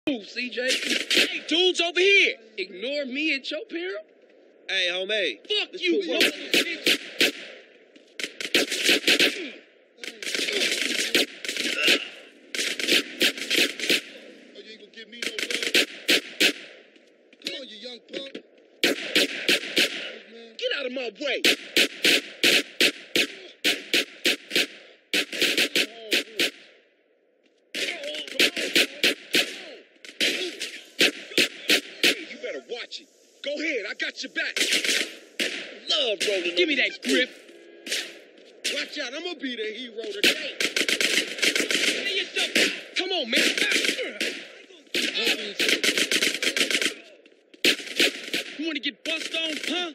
CJ. Hey, dudes over here. Ignore me and your parent? Hey, homie. Fuck you, bitch. Oh, you ain't gonna give me no love? Come on, you young punk. Get out of my way. Go ahead, I got your back. Love rolling. Give me that grip. Watch out, I'm gonna be the hero today. Hey, yourself. Come on, man. You want to get bust on, huh?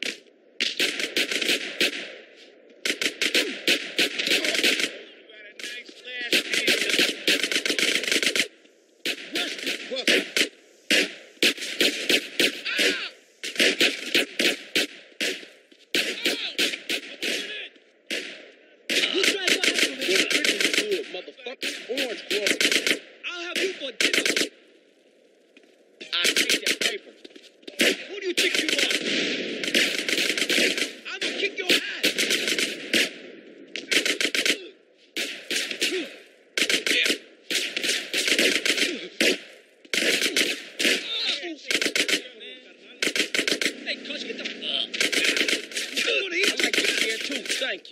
Thank you.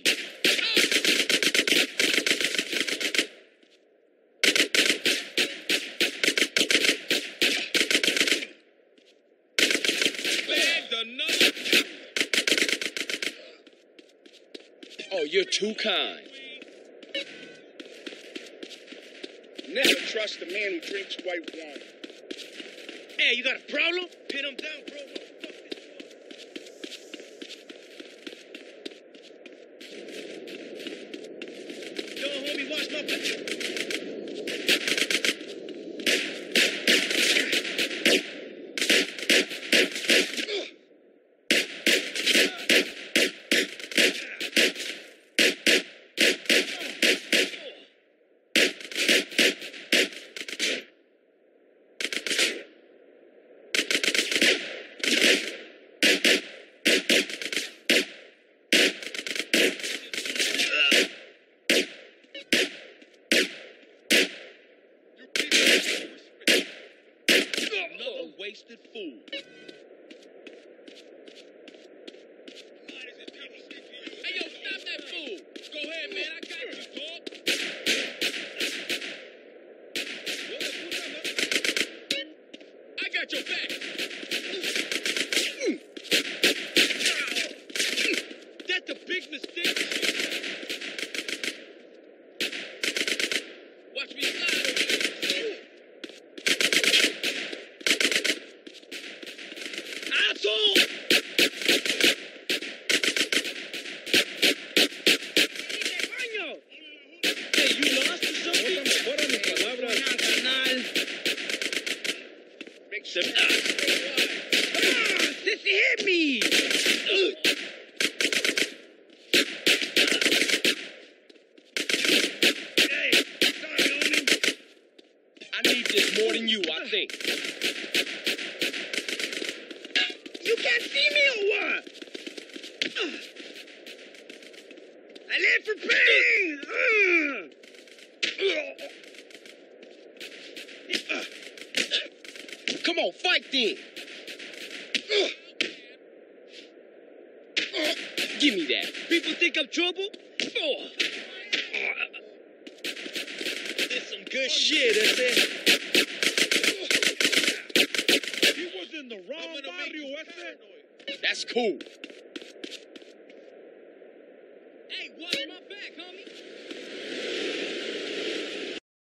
Oh, you're too kind. Never trust a man who drinks white wine. Hey, you got a problem? Pin him down, bro. Yo, homie, watch my back. Another wasted fool. Hey, yo, stop that fool. Go ahead, man. I got you, dog. I got your back. That's a big mistake. Watch me slide over there. Asshole! Hey, you lost or something? Make some Sissy hit me! Hey, sorry, homie. I need this more than you, I think. You can't see me or what? I live for pain! Come on, fight then! Give me that. People think I'm trouble? This some good shit, is it? He was in the wrong barrio, That's cool.